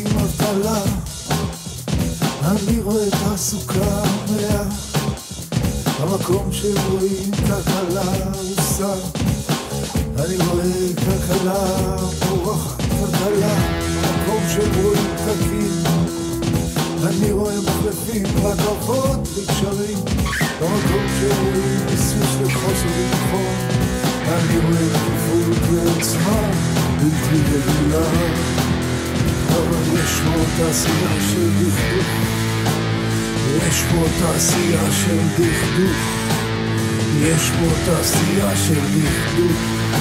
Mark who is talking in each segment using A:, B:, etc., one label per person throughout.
A: אבטלה, אני רואה תעסוקה מלאה, המקום שרואים כלכלה עושה, אני רואה כלכלה פורחת, כלכלה, המקום שרואים פקקים, אני רואה מחלפים, רכבות וקשרים, במקום שרואים ביסוס וחוסר ביטחון, אני רואה כיפות ועוצמה בלתי רגילה, אבל יש פה תעשייה של דכדוך, יש פה תעשייה של דכדוך, יש פה תעשייה של דכדוך.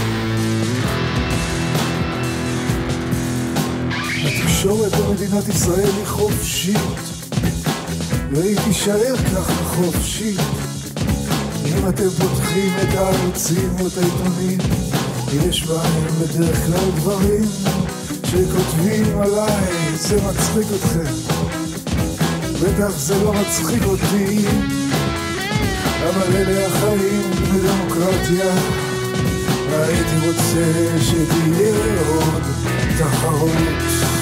A: התקשורת במדינת ישראל היא חופשית, והיא תישאר ככה חופשית. אם אתם פותחים את הערוצים או את העיתונים, יש בהם בדרך כלל דברים שכותבים עליי, זה מצחיק אתכם. בטח זה לא מצחיק אותי, אבל אלה החיים בדמוקרטיה. הייתי רוצה שתהיה עוד תחרות,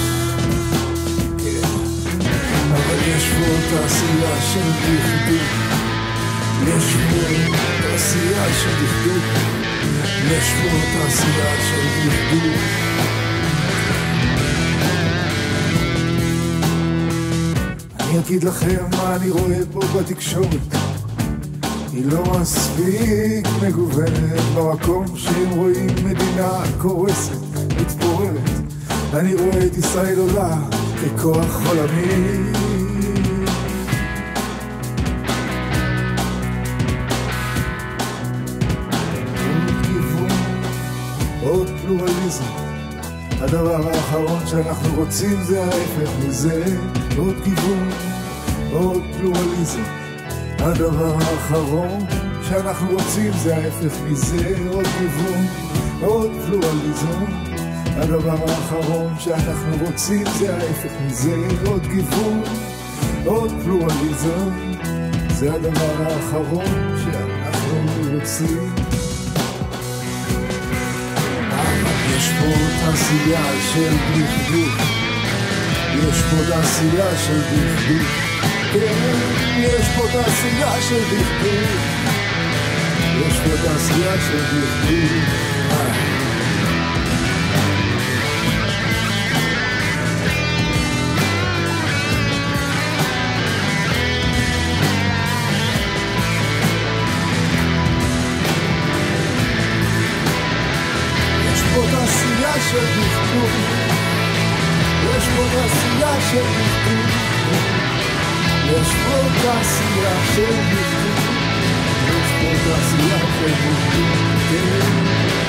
A: כן, אבל יש פה תעשייה של דכדוך, יש פה תעשייה של דכדוך, יש פה תעשייה של דכדוך. אני אגיד לכם מה אני רואה פה בתקשורת, היא לא מספיק מגוונת, במקום שהם רואים מדינה קורסת, מתפוררת. אני רואה את ישראל עולה ככוח עולמי, עוד כיוון, עוד פלורליזם. הדבר האחרון שאנחנו רוצים זה ההפך מזה, עוד כיוון, עוד פלורליזם. הדבר האחרון שאנחנו רוצים זה ההפך מזה, עוד כיוון, עוד פלורליזם. הדבר האחרון שאנחנו רוצים זה ההפך מזה, עוד כיוון, עוד פלורליזם. זה הדבר האחרון שאנחנו רוצים. אבל יש פה תעשייה של דכדוך, יש פה תעשייה של דכדוך, יש פה תעשייה של דכדוך, יש פה תעשייה של דכדוך. יש פה תעשייה של דכדוך, יש פה תעשייה של דכדוך, יש פה תעשייה של דכדוך, יש פה תעשייה של דכדוך, כן.